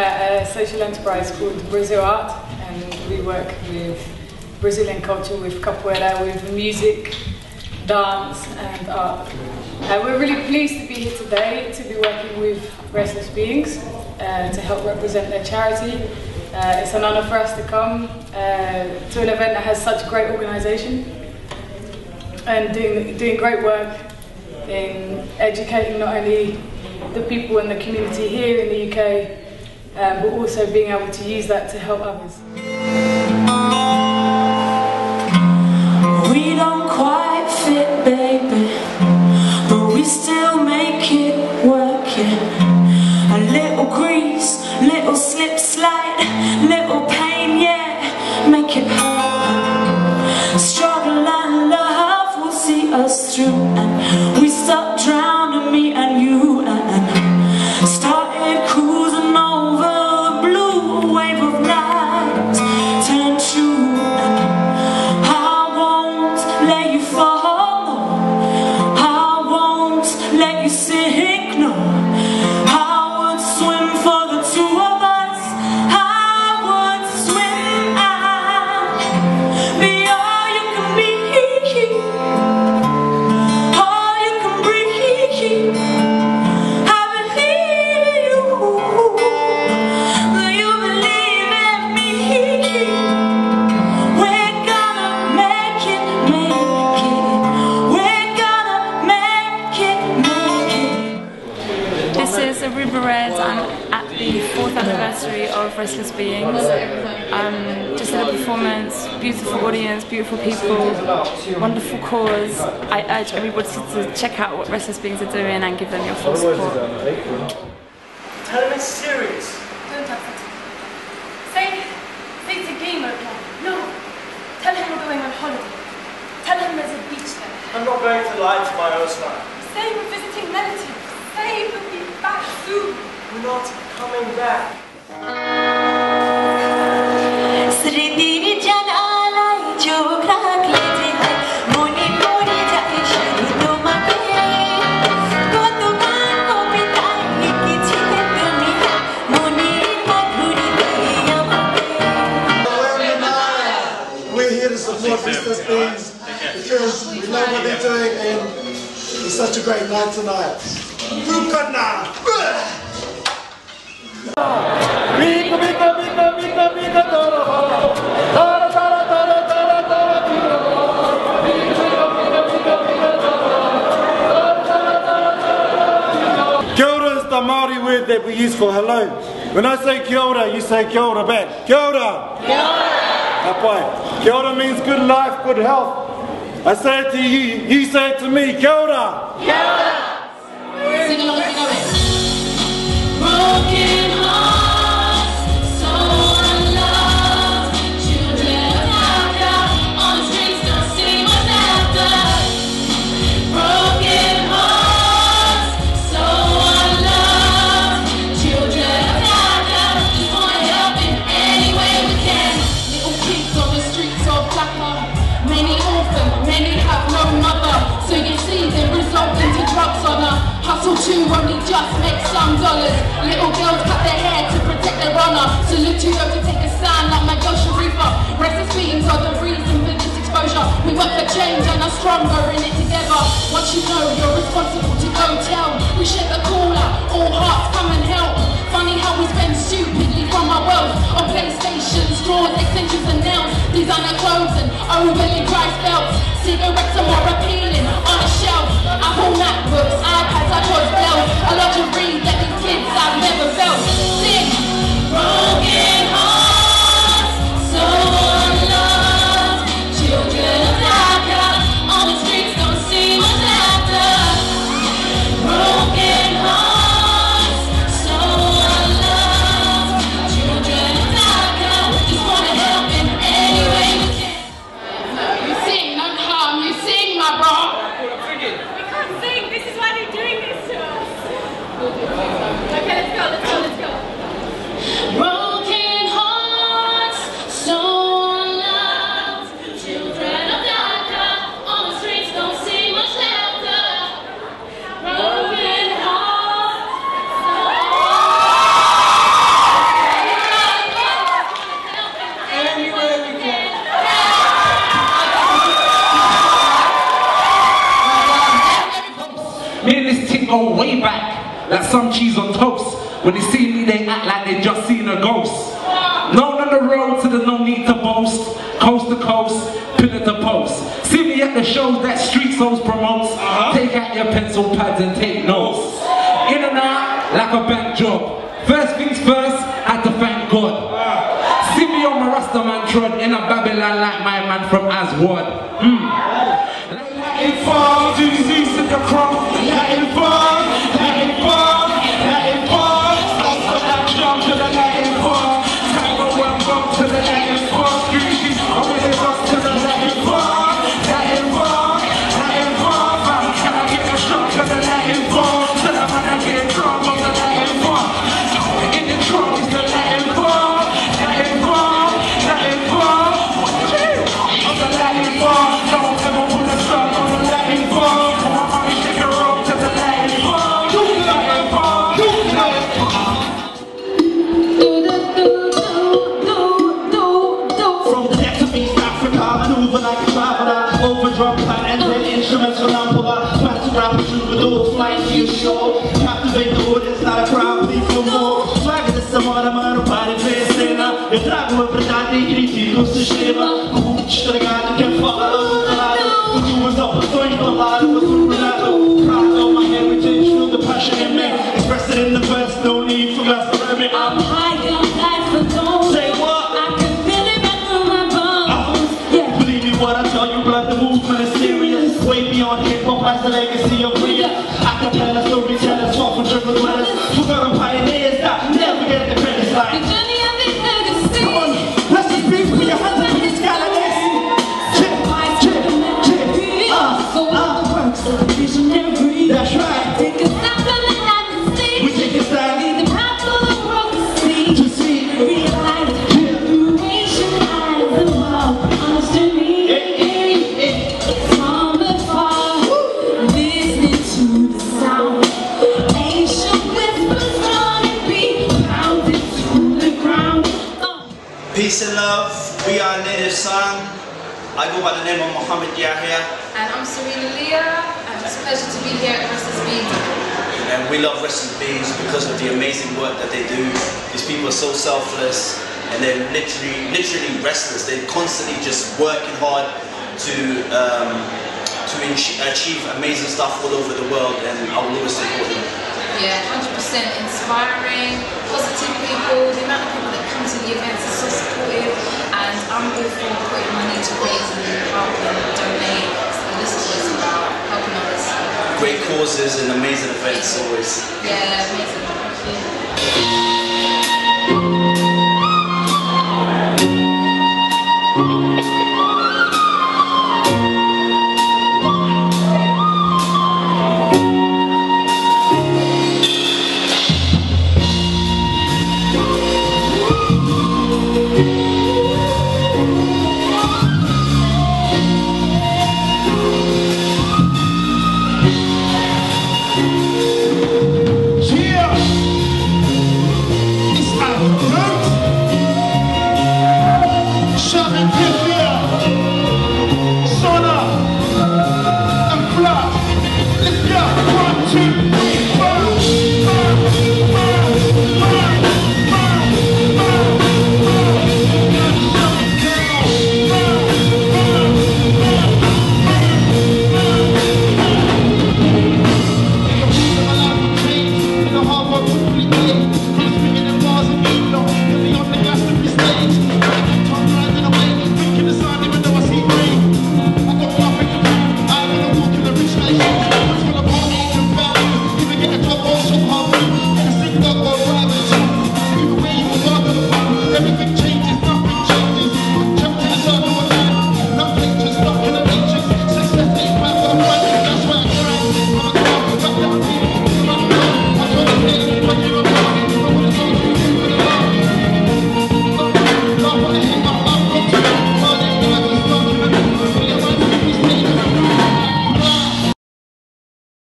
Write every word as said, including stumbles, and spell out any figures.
a social enterprise called Brazil Art, and we work with Brazilian culture, with capoeira, with music, dance and art. Uh, we're really pleased to be here today to be working with Restless Beings uh, to help represent their charity. Uh, it's an honour for us to come uh, to an event that has such great organisation and doing, doing great work in educating not only the people in the community here in the U K, um, but also being able to use that to help others. We don't quite fit, baby, but we still make it work, yeah. A little grease, little slip slide, little pain, yeah, make it hurt. Struggle and love will see us through, and we stop drowning, me and you, and started cruising over the blue wave of night, turn true, and I won't let you fall, I won't let you sink, no, I would swim for the two of us, I would swim and be all you can be, all you can breathe. I believe in you, will you believe in me? We're gonna make it, make it, we're gonna make it, make it. This is Aruba Red. I'm at the fourth anniversary of Restless Beings. Um, just a performance, beautiful audience, beautiful people, wonderful cause. I urge everybody to check out what Restless Beings are doing and give them your full support. Tell him it's serious. Don't touch it. Say, say it's a game, okay? No. Tell him we're going on holiday. Tell him there's a beach there. I'm not going to lie to my host now. Say we're visiting relatives. Say we'll be back soon. We're not coming back. We're here to support Restless Beings because we know what they're doing and it's such a great night tonight. Kukusanya! Kia ora is the Māori word that we use for hello. When I say kia ora, you say kia ora back. Kia ora! Kia ora! Apai. Kia ora means good life, good health. I say it to you, you say it to me. Kia ora! Kia ora! Sing along, sing along. Broken hearts, so unloved, children of Africa, on the streets don't see what's after. Broken hearts, so unloved, children of Africa, just wanna help in any way we can. Little kids on the streets of Dhaka, many orphans, many have no mother, so you see they result into drugs on her. Hustle too, only just make some dollars. Little girls cut their hair to protect their honor. Salute to those who take a stand like my girl Sharifa. Restless beings are the reason for this exposure. We work for change and are stronger in it together. Once you know you're responsible to go tell. We share the call out, all hearts come and help. Funny how we spend stupidly from our wealth on PlayStations, drawers, extensions and nails, designer clothes and overly priced belts. Cigarettes are more appealing on a shelf. Apple MacBooks, iPads, iPods, Dells. A luxury that these kids have never felt. Sing! Broken hearts, so unloved, children of Dhaka, on the streets don't see what's after. Broken hearts, so unloved, children of Dhaka, just wanna help in any way we can. You sing, no harm, you sing, my bro. We can't sing. This is why they're doing this to us. like some cheese on toast. When they see me, they act like they just seen a ghost. Known on the road, so there's no need to boast. Coast to coast, pillar to post. See me at the shows that Street Souls promotes. Take out your pencil pads and take notes. In and out, like a bank job. First things first, had to thank God. See me on my Rasta man trod in a Babylon like my man from Aswad. Mm. Latin farm, do you see the crop? Latin farm, Latin farm, Latin farm. Stop that jump to the Latin farm. Tango one bump to the Latin farm. Greasy, I'm with it up to the Latin farm. Latin farm, Latin farm. Can I get a shot to the Latin farm? Till I'm gonna get drunk on the Latin farm. In the trunk is the Latin farm. Latin farm, Latin farm. On the Latin farm. Don't ever wanna start on the Latin farm. My mommy take her up to the Latin farm. Latin farm, Latin farm. From the depths of East Africa, maneuver like a traveler. Overdrop plan and then instruments for Lampola. Smash the rap troubadour, flying to your shore. Captivate the audience, not a crowd, please no more. Swagger the samara, mano, pare per scena. E trago e predati, i griti, lo sistema. Comunque stregati che fa lo salato. When you was up, I saw you a lot, it was supernatural. Proud of my heritage, feel the passion in me. Express it in the verse, no need for glass to me. I'm high on life alone. Say what? I can feel it right through my bones. Yeah. Believe me when I tell you, blood, the movement is serious. Way beyond hip-hop as the legacy of Rhea. Acapella storytellers, far from triple dwellers. Forgotten pioneers that never get the credits like. The journey of this legacy. Come on, let's just be for your hands up in the sky like this. Chip, chip, chip, uh, So all the works of the visionary. that's right. Take a step from the dynasty. We take a stand Lead the path for the world to see. to see. Realize liberation as the world understood me. From afar, listening to the sound. Ancient whispers strong and beat, pounded to the ground. Uh. Peace and love, we are Native Son. I go by the name of Muhammad Yahya. And I'm Serena Leah, and it's a pleasure to be here at Restless Beings. And we love Restless Beings because of the amazing work that they do. These people are so selfless and they're literally, literally restless. They're constantly just working hard to um, to achieve amazing stuff all over the world, and I will always support them. Yeah, one hundred percent inspiring, positive people. The amount of people that come to the events is so supportive, and I'm all for putting money to raise and help and donate. So this is what it's about, helping others. Great causes and amazing events always. Yeah, amazing. Thank you.